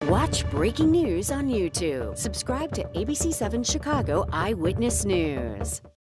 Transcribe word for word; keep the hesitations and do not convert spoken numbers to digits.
Watch breaking news on YouTube. Subscribe to A B C seven Chicago Eyewitness News.